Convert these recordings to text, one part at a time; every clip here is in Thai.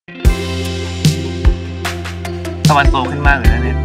ตะวันโตขึ้นมากเลยนะเนี่ย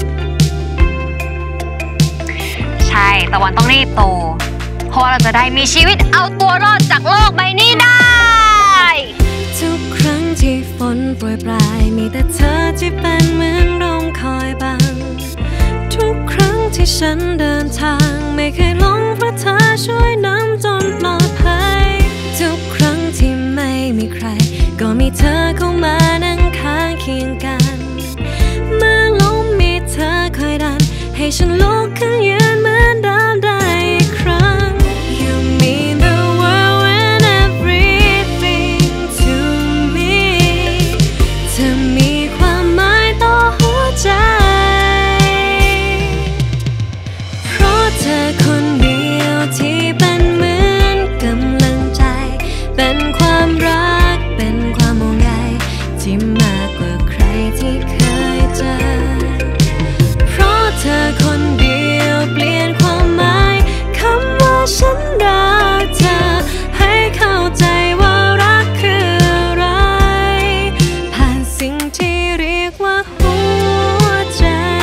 ใช่ตะวันต้องรีบโตเพราะว่าเราจะได้มีชีวิตเอาตัวรอดจากโลกใบนี้ได้ทุกครั้งที่ฝนโปรยปลายมีแต่เธอที่เป็นเหมือนร่มคอยบังทุกครั้งที่ฉันเดินทางไม่เคยหลงเพราะเธอช่วยนำจนปลอดภัยทุกครั้งที่ไม่มีใครก็มีเธอเข้ามานั่งข้างเคียงกันเมื่อล้มมีเธอคอยดันให้ฉันลุกขึ้นยืนเหมือนเดิมได้อีกครั้ง You mean the world and everything to me เธอมีความหมายต่อหัวใจเพราะเธอคนเดียวที่เป็นเหมือนกำลังใจเป็นความรักเป็นความห่วงใยที่มากกว่าใครที่เคยเจอเพราะเธอคนเดียวเปลี่ยนความหมายคำว่าฉันรักเธอให้เข้าใจว่ารักคืออะไรผ่านสิ่งที่เรียกว่าหัวใจ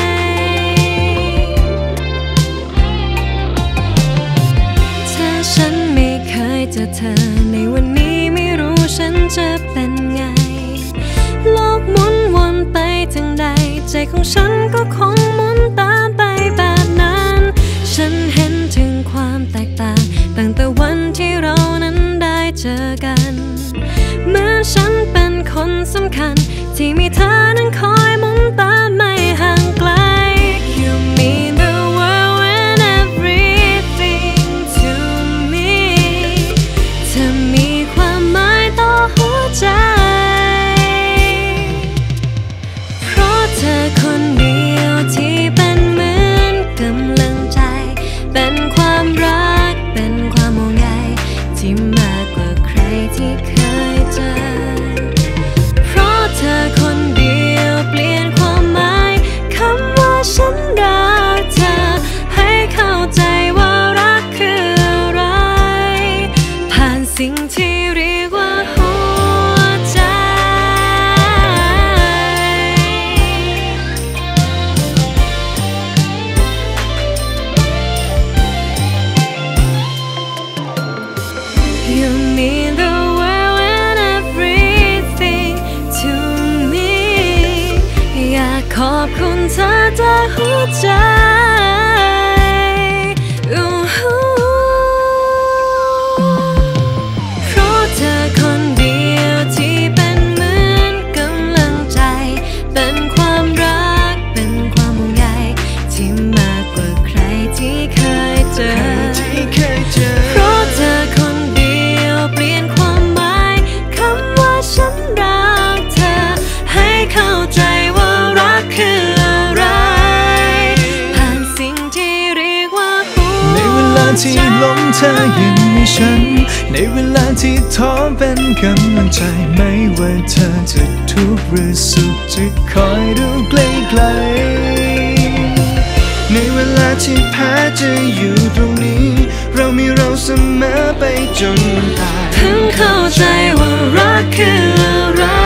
ถ้าฉันไม่เคยเจอเธอในวันนี้ไม่รู้ฉันจะเป็นไงโลกหมุนวนไปทางใดใจของฉันก็คงหมุนตามไปแบบนั้นฉันเห็นถึงความแตกต่างตั้งแต่วันที่เรานั้นได้เจอกันเหมือนฉันเป็นคนสำคัญที่มีเธอนั้นคอยหมุนตามไม่ห่างไกล You mean the world and everything to me เธอมีความหมายต่อหัวใจเพราะเธอคนเดียวที่เป็นเหมือนกำลังใจเป็นความรักเป็นความห่วงใยที่มากกว่าใครที่เคยเจอเพราะเธอคนเดียวเปลี่ยนความหมายคำว่าฉันรักเธอให้เข้าใจว่ารักคืออะไรผ่านสิ่งที่เรียกว่าหัวใจYou mean the world and everything to me อยากขอบคุณเธอจากหัวใจเพราะเธอคนเดียวที่เป็นเหมือนกำลังใจเป็นความรักเป็นความห่วงใยที่มากกว่าใครที่เคยเจอเพราะเธอคนเดียวเปลี่ยนความหมายคำว่าฉันรักเธอให้เข้าใจว่ารักคืออะไรผ่านสิ่งที่เรียกว่าหัวใจในเวลาที่ล้มเธอยังมีฉันในเวลาที่ท้อเป็นกำลังใจไม่ว่าเธอจะทุกข์หรือสุขจะคอยดูไกลๆในเวลาที่แพ้จะอยู่ตรงนี้เรามีเราเสมอไปจนวันตายเพิ่งเข้าใจว่ารักคืออะไร